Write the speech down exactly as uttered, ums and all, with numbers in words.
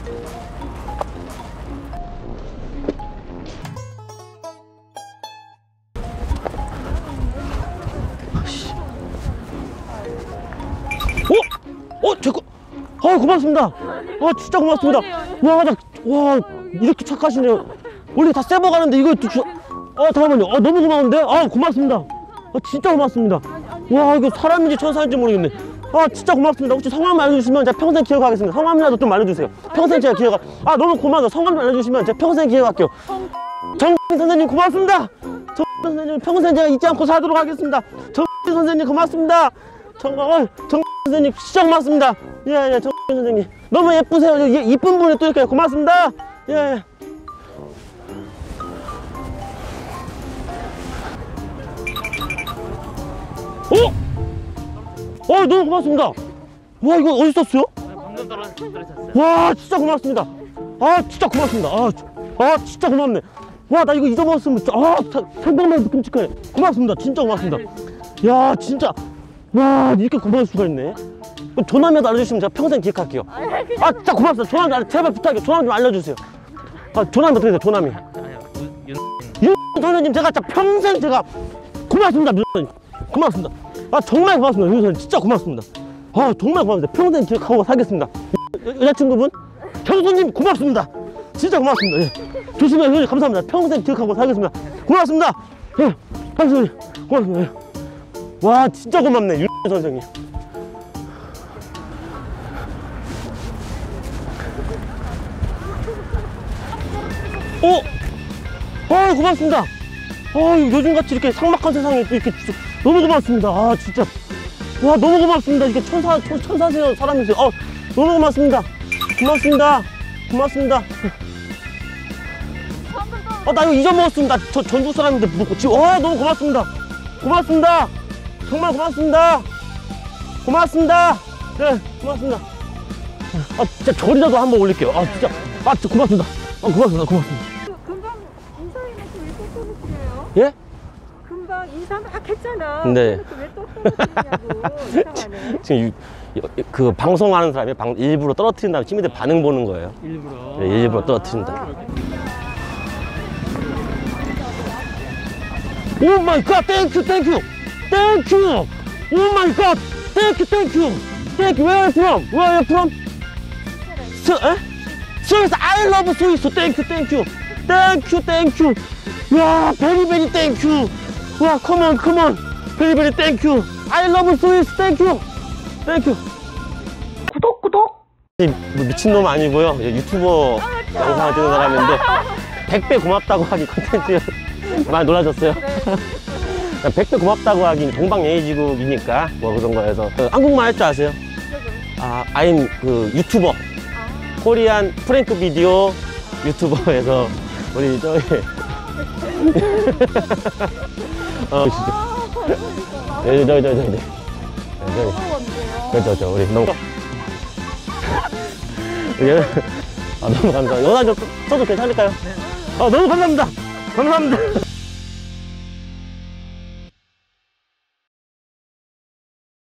어? 어? 제거 아 고맙습니다. 아 진짜 고맙습니다. 와, 나, 와 이렇게 착하시네요. 원래 다 세버 가는데 이거 주... 아 잠깐만요. 아 너무 고마운데? 아 고맙습니다. 아 진짜 고맙습니다. 와 이거 사람인지 천사인지 모르겠네. 아 진짜 고맙습니다. 혹시 성함 알려주시면 제가 평생 기억하겠습니다. 성함이라도 좀 알려주세요. 평생 제가 기억. 아 너무 고마워요. 성함 알려주시면 제가 평생 기억할게요. 정 선생님 고맙습니다. 정 선생님 평생 제가 잊지 않고 살도록 하겠습니다. 정 선생님 고맙습니다. 정말 정 선생님 진짜 고맙습니다. 예예 정 선생님 너무 예쁘세요. 예, 이쁜 분이 또 이렇게 고맙습니다. 예예. 어? 어 너무 고맙습니다. 와 이거 어디 썼어요? 방금 떨어졌어요. 와 진짜 고맙습니다. 아 진짜 고맙습니다. 아, 아 진짜 고맙네. 와 나 이거 잊어먹었으면 아 생각만 해도 끔찍하네. 고맙습니다. 진짜 고맙습니다. 야 진짜 와 이렇게 고마울 수가 있네. 전화면 알려주시면 제가 평생 기억할게요. 아 진짜 고맙습니다. 전화 제발 부탁해요. 전화 좀 알려주세요. 아 전화면 어떻게 돼요? 전화면 윤 선생님 제가 진짜 평생 제가 고맙습니다. 윤 선생님 고맙습니다. 아 정말 고맙습니다. 윤 선생님 진짜 고맙습니다. 아 정말 고맙습니다. 평생 기억하고 살겠습니다. 여, 여자친구분 경수님 고맙습니다. 진짜 고맙습니다. 예. 조심해요. 선생님 감사합니다. 평생 기억하고 살겠습니다. 고맙습니다. 예. 선생님 고맙습니다. 예. 와 진짜 고맙네 윤 선생님. 어? 아 고맙습니다. 아 요즘같이 이렇게 삭막한 세상에 이렇게 너무 고맙습니다. 아 진짜 와 너무 고맙습니다. 이렇게 천사 천, 천사세요 사람이세요. 아 너무 고맙습니다. 고맙습니다. 고맙습니다. 아 나 이거 잊어먹었습니다. 저 전국 사람인데 무겁고 지금 와 너무 고맙습니다. 고맙습니다. 정말 고맙습니다. 고맙습니다. 네 고맙습니다. 아 진짜 절이라도 한번 올릴게요. 아 진짜 아 진짜 고맙습니다. 아 고맙습니다. 고맙습니다. 금방 인사해놓고 왜 또 떨어뜨려요? 예? 금방 인사 막 했잖아. 네. 왜 또 떨어뜨리냐고. 이상하네. 지금 유, 그 방송하는 사람이 방, 일부러 떨어뜨린 다음에 시민들 반응 보는 거예요. 일부러. 네, 일부러 떨어뜨린다. 아. 오 마이 갓, 땡큐, 땡큐, 땡큐. 오 마이 갓, 땡큐, 땡큐, 땡큐. Where are you from? Where are you from? 스, 에? 스위스. I love 스위스. 땡큐, 땡큐, 땡큐, 땡큐. 와, 베리 베리 땡큐. 와, 컴온, 컴온. 베리 베리 땡큐. I love 스위스. 땡큐, 땡큐. 구독, 구독. 뭐 미친놈 아니고요. 유튜버 영상을 찍는 사람인데 백 배 고맙다고 하기 컨텐츠 많이 놀라셨어요? 백 배 고맙다고 하긴 동방예의지국이니까 뭐 그런 거에서 그 한국말 할 줄 아세요? 아, I'm 그 유튜버 코리안 프랭크 비디오 유튜버에서 우리 저기 어 진짜 저기 저기 저기 저기 그렇죠 저 우리 너무 아 너무 감사합니다. 연락 좀 써도 괜찮을까요? 아 너무 감사합니다. 감사합니다.